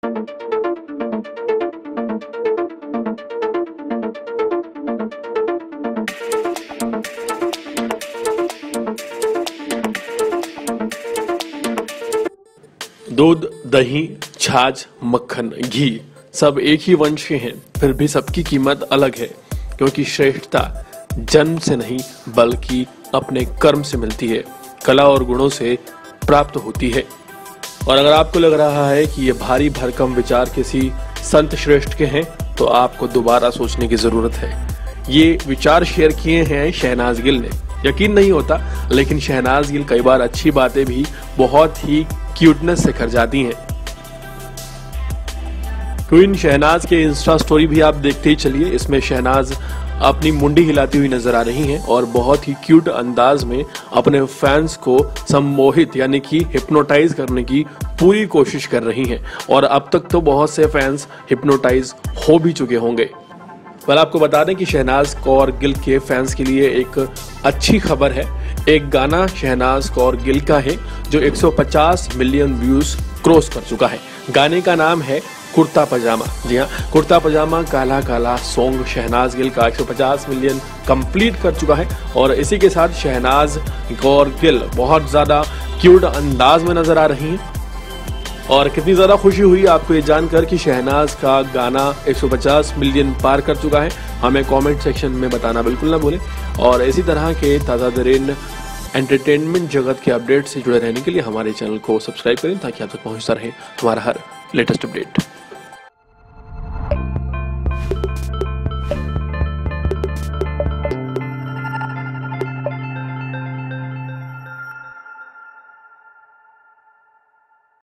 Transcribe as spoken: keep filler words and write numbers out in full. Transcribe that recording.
दूध, दही, छाछ, मक्खन, घी सब एक ही वंश के हैं, फिर भी सबकी कीमत अलग है, क्योंकि श्रेष्ठता जन्म से नहीं बल्कि अपने कर्म से मिलती है, कला और गुणों से प्राप्त होती है। और अगर आपको लग रहा है कि ये भारी भरकम विचार किसी संत श्रेष्ठ के हैं, तो आपको दोबारा सोचने की जरूरत है। ये विचार शेयर किए हैं शहनाज गिल ने। यकीन नहीं होता, लेकिन शहनाज गिल कई बार अच्छी बातें भी बहुत ही क्यूटनेस से कर जाती हैं। क्वीन शहनाज के इंस्टा स्टोरी भी आप देखते ही चलिए। इसमें शहनाज अपनी मुंडी हिलाती हुई नजर आ रही हैं और बहुत ही क्यूट अंदाज में अपने फैंस को सम्मोहित यानी कि हिप्नोटाइज करने की पूरी कोशिश कर रही हैं। और अब तक तो बहुत से फैंस हिप्नोटाइज हो भी चुके होंगे। पर आपको बता दें कि शहनाज कौर गिल के फैंस के लिए एक अच्छी खबर है। एक गाना शहनाज कौर गिल का है जो एक सौ पचास मिलियन व्यूज क्रॉस कर चुका है। गाने का नाम है कुर्ता पजामा। जी हाँ, कुर्ता पजामा काला काला सॉन्ग शहनाज गिल का एक सौ पचास मिलियन कंप्लीट कर चुका है। और इसी के साथ शहनाज कौर गिल बहुत ज्यादा क्यूट अंदाज में नजर आ रही हैं। और कितनी ज्यादा खुशी हुई आपको ये जानकर कि शहनाज का गाना एक सौ पचास मिलियन पार कर चुका है। हमें कमेंट सेक्शन में बताना बिल्कुल ना भूलें। और इसी तरह के ताज़ा तरीन एंटरटेनमेंट जगत के अपडेट से जुड़े रहने के लिए हमारे चैनल को सब्सक्राइब करें, ताकि आप तक पहुंचता रहे हमारा हर लेटेस्ट अपडेट।